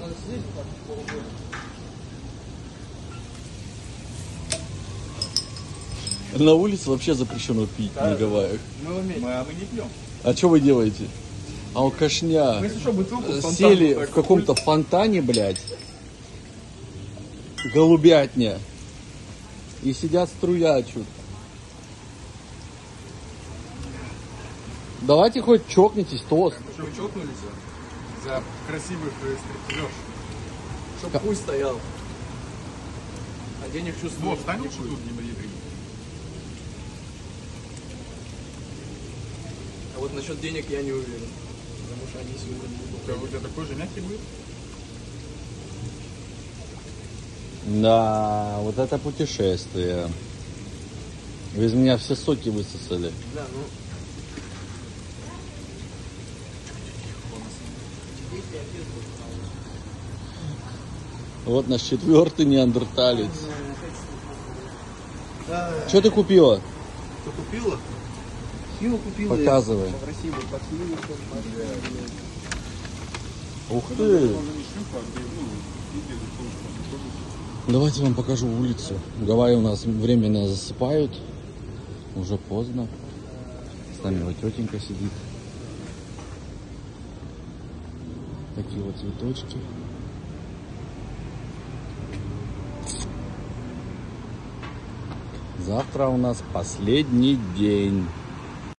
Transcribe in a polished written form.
На улице вообще запрещено пить на Гавайях. Мы не пьем. А что вы делаете? Алкашня. Сели в каком-то фонтане, блядь. Голубятня. И сидят струячут. Давайте хоть чокнитесь, тост. Что вы чокнулись за красивых стриптизерш? Чтоб пусть стоял. А денег чувствую. Вот, встань лучше тут, не мои. А вот насчет денег я не уверен. Потому что они сегодня будут. У тебя такой же мягкий будет? Да, вот это путешествие. Вы из меня все соки высосали. Да, ну. Вот наш 4-й неандерталец. Что ты купила? Что купила? Хилу купила. Показывай. Ух ты! Давайте вам покажу улицу. Гавайи у нас временно засыпают. Уже поздно. С нами вот тетенька сидит. Такие вот цветочки. Завтра у нас последний день.